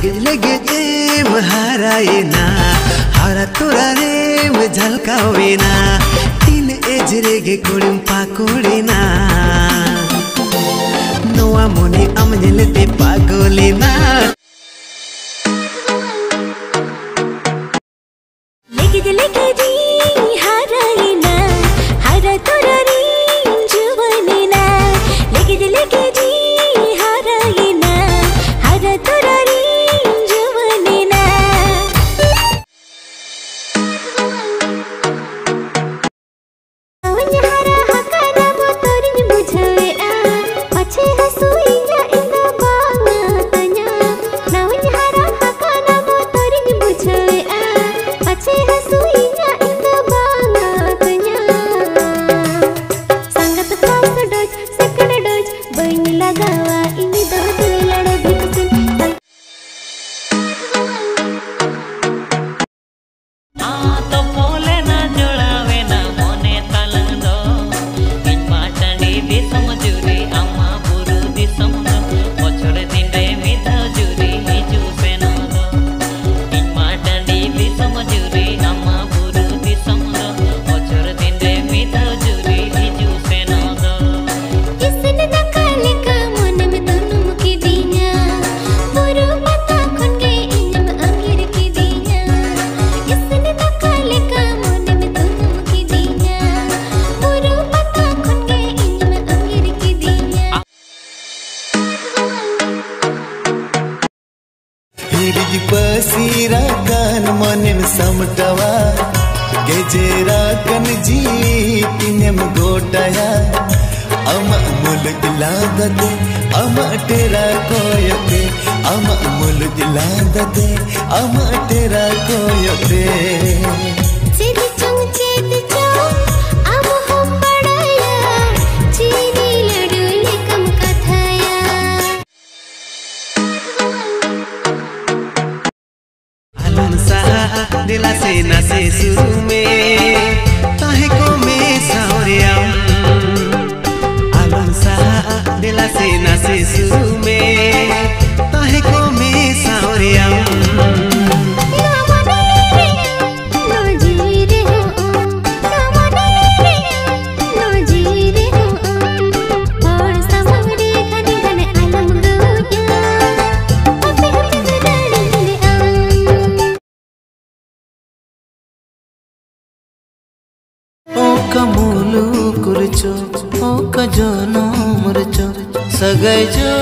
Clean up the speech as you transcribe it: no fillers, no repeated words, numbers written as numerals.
लेगे महारायना हरा तोरा रे झलकावेना तीन एज रेगे कुड़िम पाकोड़ेना नोआ मोने आम नेलते पागलेना लेगे दी हारायना हरा तोरा रे जुवनेना लेगे दी हारायना हरा तोरा पसीरा कान मनेम समटवा गेजेरा कन जी तिनेम गोटाया अमा मुल दिलादते अमा तेरा कोयते अमा मुल दिलादते अमा तेरा कोयते दिला से नसे शुरू में ताहे को में सावरियाम आलम सा दिला से नसे शुरू में ताहे को में सावरियाम कमूलू कुरचो ओ कजनो मुरचो सगाई जो